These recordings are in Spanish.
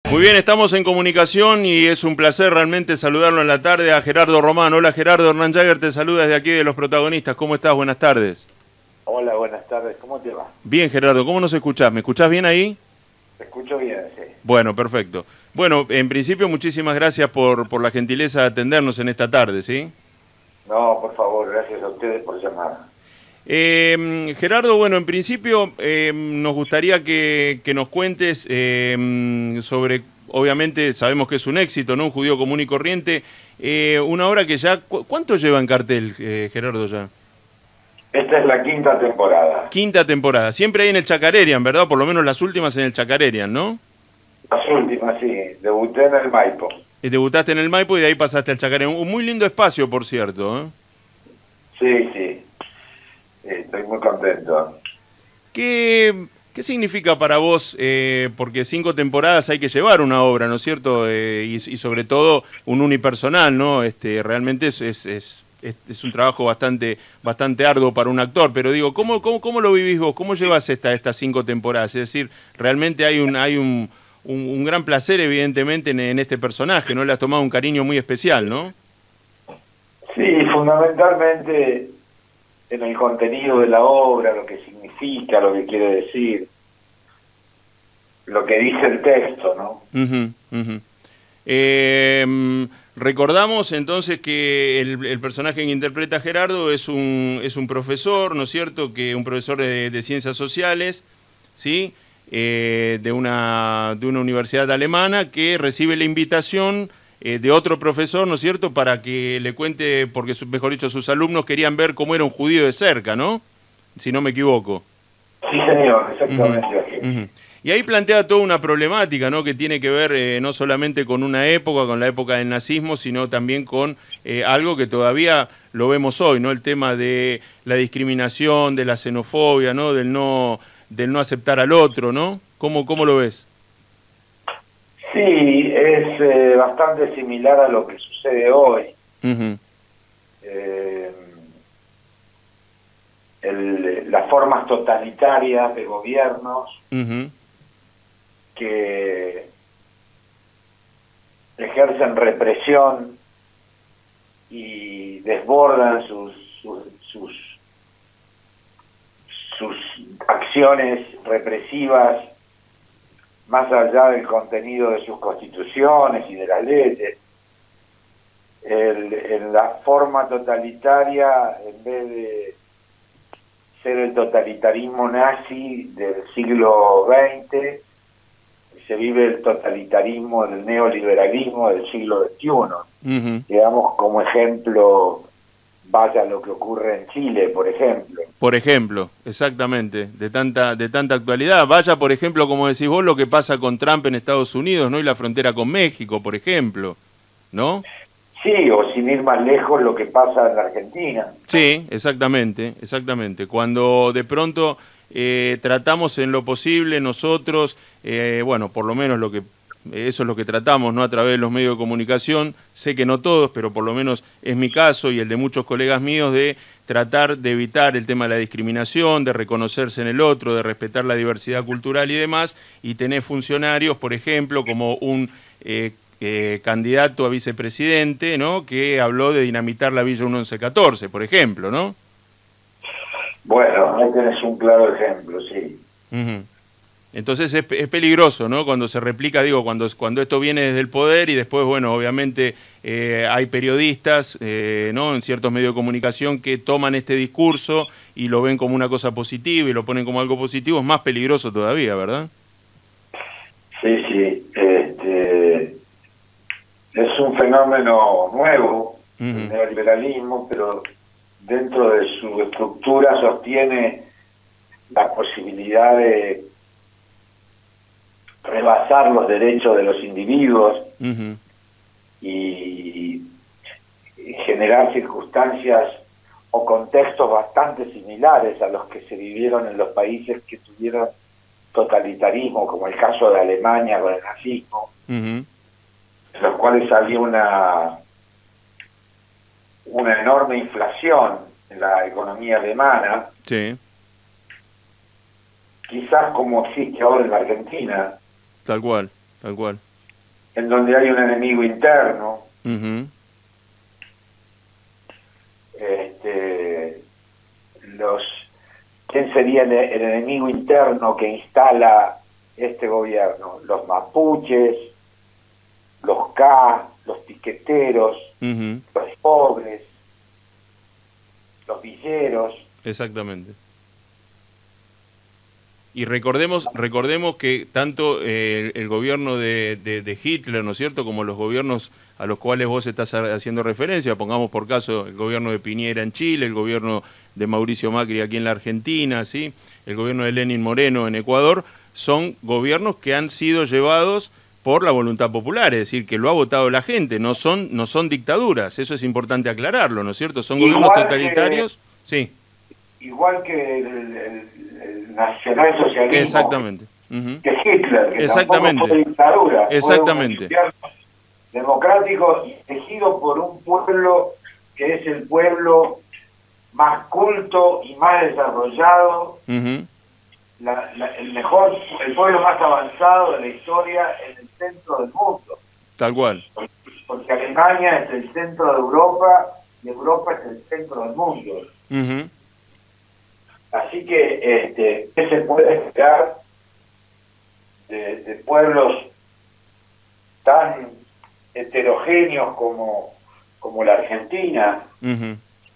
Muy bien, estamos en comunicación y es un placer realmente saludarlo en la tarde a Gerardo Román. Hola Gerardo, Hernán Jagger te saluda desde aquí de Los Protagonistas. ¿Cómo estás? Buenas tardes. Hola, buenas tardes. ¿Cómo te va? Bien Gerardo, ¿cómo nos escuchás? ¿Me escuchás bien ahí? Te escucho bien, sí. Bueno, perfecto. Bueno, en principio muchísimas gracias por la gentileza de atendernos en esta tarde, ¿sí? No, por favor, gracias a ustedes por llamar. Gerardo, bueno, en principio nos gustaría que nos cuentes sobre, obviamente sabemos que es un éxito, ¿no? Un judío común y corriente, una obra que ya, ¿cuánto lleva en cartel, Gerardo, ya? Esta es la quinta temporada. Quinta temporada, siempre ahí en el Chacarerian, ¿verdad? Por lo menos las últimas en el Chacarerian, ¿no? Las últimas, sí. Debuté en el Maipo. Debutaste en el Maipo y de ahí pasaste al Chacarerian, un muy lindo espacio, por cierto, ¿eh? Sí, sí. Estoy muy contento. ¿Qué significa para vos? Porque 5 temporadas hay que llevar una obra, ¿no es cierto? Y sobre todo un unipersonal, ¿no? Realmente es un trabajo bastante arduo para un actor. Pero digo, ¿cómo lo vivís vos? ¿Cómo llevas estas 5 temporadas? Es decir, realmente hay un gran placer, evidentemente, en este personaje, ¿no? Le has tomado un cariño muy especial, ¿no? Sí, fundamentalmente en el contenido de la obra, lo que significa, lo que quiere decir, lo que dice el texto, ¿no? Ujú, ujú. Recordamos entonces que el personaje que interpreta Gerardo es un profesor, ¿no es cierto? Que un profesor de ciencias sociales, ¿sí? De una universidad alemana que recibe la invitación de otro profesor, ¿no es cierto? Para que le cuente, porque mejor dicho, sus alumnos querían ver cómo era un judío de cerca, ¿no? Si no me equivoco. Sí, señor, Ujú, exactamente así. ujú. Y ahí plantea toda una problemática, ¿no? Que tiene que ver no solamente con una época, con la época del nazismo, sino también con algo que todavía lo vemos hoy, ¿no? El tema de la discriminación, de la xenofobia, ¿no? Del no aceptar al otro, ¿no? ¿Cómo lo ves? Sí, es bastante similar a lo que sucede hoy. Ujú, Eh, las formas totalitarias de gobiernos ujú, que ejercen represión y desbordan sus acciones represivas más allá del contenido de sus constituciones y de las leyes. En la forma totalitaria, en vez de ser el totalitarismo nazi del siglo XX, se vive el totalitarismo del neoliberalismo del siglo XXI. ujú. Digamos, como ejemplo, vaya lo que ocurre en Chile, por ejemplo. Por ejemplo, exactamente, de tanta actualidad. Vaya, por ejemplo, como decís vos, lo que pasa con Trump en Estados Unidos, ¿no? Y la frontera con México, por ejemplo, ¿no? Sí, o sin ir más lejos, lo que pasa en la Argentina. Sí, exactamente. Cuando de pronto tratamos en lo posible nosotros, bueno, por lo menos eso es lo que tratamos, ¿no? A través de los medios de comunicación, sé que no todos, pero por lo menos es mi caso y el de muchos colegas míos, de tratar de evitar el tema de la discriminación, de reconocerse en el otro, de respetar la diversidad cultural y demás, y tener funcionarios, por ejemplo, como un candidato a vicepresidente, ¿no? Que habló de dinamitar la Villa 1114, por ejemplo, ¿no? Bueno, ahí tenés un claro ejemplo, sí. Ujú. Entonces es peligroso, ¿no? Cuando se replica, digo, cuando esto viene desde el poder y después, bueno, obviamente hay periodistas, ¿no? En ciertos medios de comunicación que toman este discurso y lo ven como una cosa positiva y lo ponen como algo positivo, es más peligroso todavía, ¿verdad? Sí, sí. Es un fenómeno nuevo, el Ujú. neoliberalismo, pero dentro de su estructura sostiene la posibilidad de rebasar los derechos de los individuos Ujú. y generar circunstancias o contextos bastante similares a los que se vivieron en los países que tuvieron totalitarismo, como el caso de Alemania con el nazismo, Ujú. en los cuales había una enorme inflación en la economía alemana, Sí, quizás como existe ahora en la Argentina, tal cual, tal cual. en donde hay un enemigo interno. Ujú. ¿Quién sería el enemigo interno que instala este gobierno? Los mapuches, los K, los piqueteros, Ujú. los pobres, los villeros. Exactamente. Y recordemos que tanto el gobierno de Hitler, ¿no es cierto?, como los gobiernos a los cuales vos estás haciendo referencia, pongamos por caso el gobierno de Piñera en Chile, el gobierno de Mauricio Macri aquí en la Argentina, ¿sí?, el gobierno de Lenín Moreno en Ecuador, son gobiernos que han sido llevados por la voluntad popular, es decir, que lo ha votado la gente, no son dictaduras, eso es importante aclararlo, ¿no es cierto? Son gobiernos totalitarios, sí. Igual que el nacionalsocialismo, Exactamente. Uh-huh. que Hitler, que Exactamente. tampoco fue dictadura, Exactamente. fue un gobierno democrático y elegido por un pueblo que es el pueblo más culto y más desarrollado, Uh-huh. el pueblo más avanzado de la historia en el centro del mundo. Tal cual. Porque Alemania es el centro de Europa y Europa es el centro del mundo. Uh-huh. Así que, ¿qué se puede esperar de pueblos tan heterogéneos como la Argentina? Uh-huh.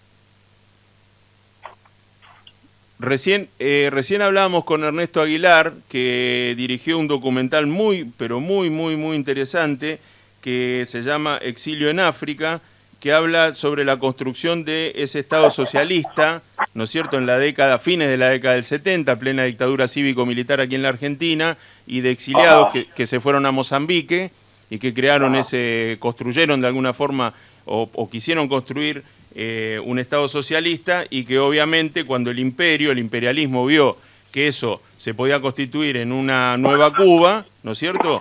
Recién hablábamos con Ernesto Aguilar, que dirigió un documental muy interesante, que se llama Exilio en África, que habla sobre la construcción de ese Estado socialista, ¿no es cierto?, fines de la década del 70, plena dictadura cívico-militar aquí en la Argentina, y de exiliados que se fueron a Mozambique y que construyeron de alguna forma o quisieron construir un Estado socialista, y que obviamente cuando el imperialismo vio que eso se podía constituir en una nueva Cuba, ¿no es cierto?,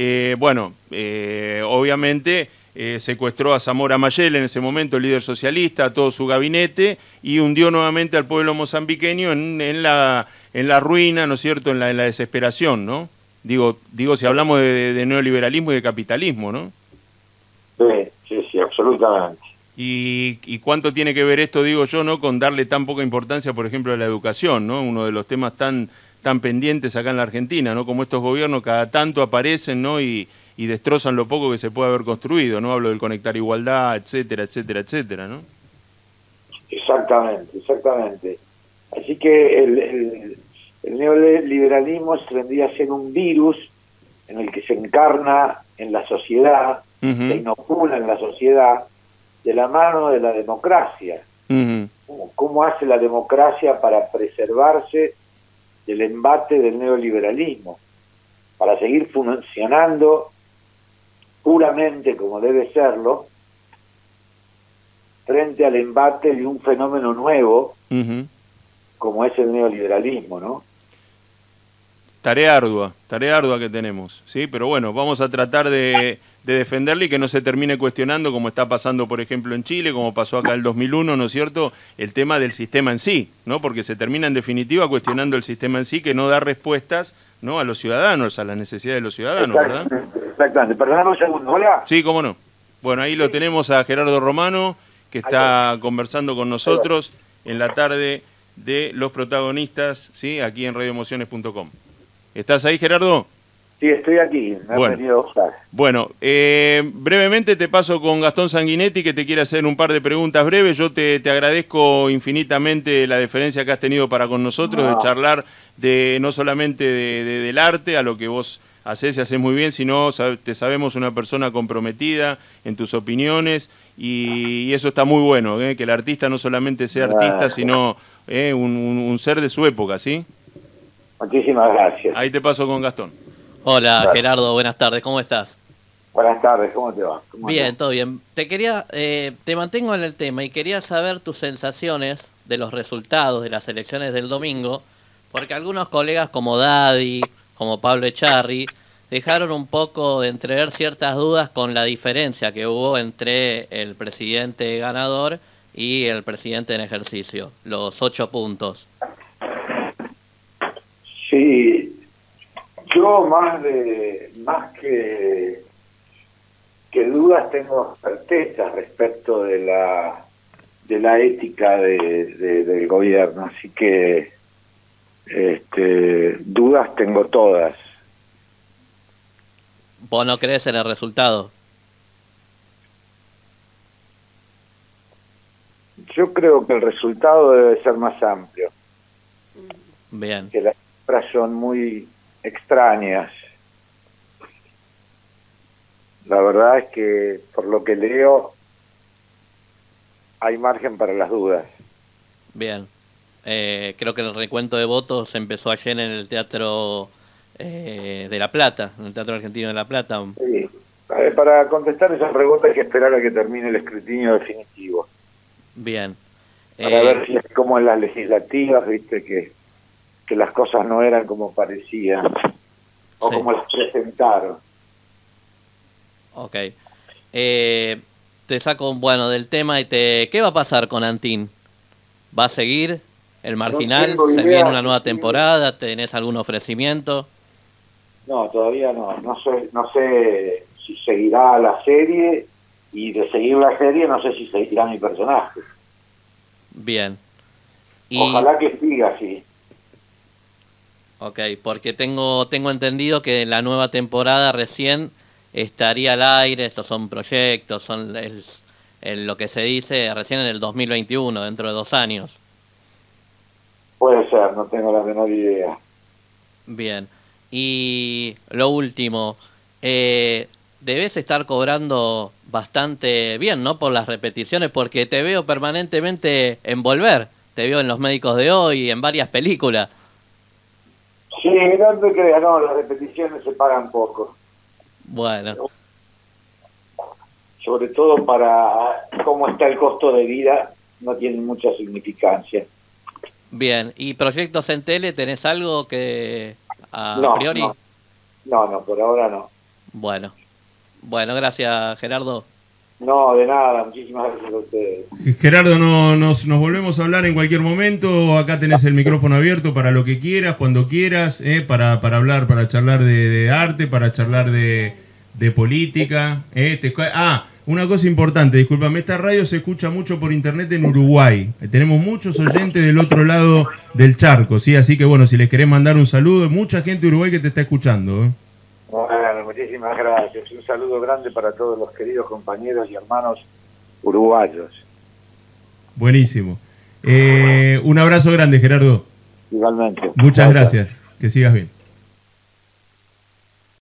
obviamente secuestró a Zamora Mayel, en ese momento el líder socialista, a todo su gabinete, y hundió nuevamente al pueblo mozambiqueño en la ruina, ¿no es cierto?, en la desesperación, ¿no? Digo si hablamos de neoliberalismo y de capitalismo, ¿no? Sí, absolutamente. Y cuánto tiene que ver esto, digo yo, ¿no?, con darle tan poca importancia, por ejemplo, a la educación, ¿no? Uno de los temas tan pendientes acá en la Argentina, ¿no? Como estos gobiernos cada tanto aparecen, ¿no?, y destrozan lo poco que se puede haber construido, ¿no? Hablo del Conectar Igualdad, etcétera, ¿no? Exactamente. Así que el neoliberalismo vendría a ser un virus en el que se encarna en la sociedad, Uh-huh. se inocula en la sociedad, de la mano de la democracia. Uh-huh. ¿Cómo hace la democracia para preservarse del embate del neoliberalismo? Para seguir funcionando puramente como debe serlo, frente al embate de un fenómeno nuevo, Uh-huh. como es el neoliberalismo, ¿no? Tarea ardua que tenemos, ¿sí? Pero bueno, vamos a tratar de defenderle y que no se termine cuestionando, como está pasando, por ejemplo, en Chile, como pasó acá en el 2001, ¿no es cierto?, el tema del sistema en sí, ¿no? Porque se termina, en definitiva, cuestionando el sistema en sí, que no da respuestas, ¿no?, a los ciudadanos, a las necesidades de los ciudadanos, ¿verdad? Exactamente. Perdóname un segundo, ¿hola? Sí, cómo no. Bueno, ahí lo tenemos a Gerardo Romano, que está conversando con nosotros en la tarde de Los Protagonistas, ¿sí?, aquí en radioemociones.com. ¿Estás ahí, Gerardo? Sí, estoy aquí. Bueno, brevemente te paso con Gastón Sanguinetti, que te quiere hacer un par de preguntas breves. Yo te agradezco infinitamente la deferencia que has tenido para con nosotros, de charlar no solamente del arte, a lo que vos hacés y hacés muy bien, sino te sabemos una persona comprometida en tus opiniones, y eso está muy bueno, que el artista no solamente sea artista, sino un ser de su época, ¿sí? Muchísimas gracias. Ahí te paso con Gastón. Hola, Gerardo, buenas tardes, ¿cómo estás? Buenas tardes, ¿cómo te va? Bien, todo bien. Te mantengo en el tema y quería saber tus sensaciones de los resultados de las elecciones del domingo, porque algunos colegas como Daddy, como Pablo Echarri, dejaron un poco de entrever ciertas dudas con la diferencia que hubo entre el presidente ganador y el presidente en ejercicio, los 8 puntos. Sí, yo más que dudas tengo certezas respecto de la ética del gobierno, así que dudas tengo todas. ¿Vos no crees en el resultado? Yo creo que el resultado debe ser más amplio. Bien. Que las cifras son muy extrañas. La verdad es que, por lo que leo, hay margen para las dudas. Bien. Creo que el recuento de votos empezó ayer en el Teatro de La Plata, en el Teatro Argentino de La Plata. Sí. Para contestar esa pregunta hay que esperar a que termine el escrutinio definitivo. Bien. Para ver si es como en las legislativas, viste, que las cosas no eran como parecían, o sí, como las presentaron. Ok. Te saco del tema y ¿qué va a pasar con Antín? ¿Va a seguir el Marginal? No tengo ¿Se idea viene una nueva si temporada? ¿Tenés algún ofrecimiento? No, todavía no. No sé si seguirá la serie, y de seguir la serie no sé si seguirá mi personaje. Bien. Ojalá que siga así. Ok, porque tengo entendido que la nueva temporada recién estaría al aire. Estos son proyectos, son lo que se dice recién en el 2021, dentro de 2 años. Puede ser, no tengo la menor idea. Bien. Y lo último, debes estar cobrando bastante bien, ¿no? Por las repeticiones, porque te veo permanentemente en Volver. Te veo en Los Médicos de Hoy, en varias películas. Sí, no te creas, no, las repeticiones se pagan poco. Bueno, Sobre todo para cómo está el costo de vida, no tiene mucha significancia. bien. ¿Y proyectos en tele, tenés algo que a No, priori? no, por ahora no. Bueno, gracias Gerardo. No, de nada, muchísimas gracias a ustedes. Gerardo, nos volvemos a hablar en cualquier momento. Acá tenés el micrófono abierto para lo que quieras, cuando quieras, para hablar, para charlar de arte, para charlar de política. Una cosa importante, discúlpame, esta radio se escucha mucho por internet en Uruguay. Tenemos muchos oyentes del otro lado del charco, ¿sí? Así que bueno, si les querés mandar un saludo, mucha gente de Uruguay que te está escuchando, ¿eh? Bueno, muchísimas gracias. Un saludo grande para todos los queridos compañeros y hermanos uruguayos. Buenísimo. Un abrazo grande, Gerardo. Igualmente. Muchas gracias. Que sigas bien.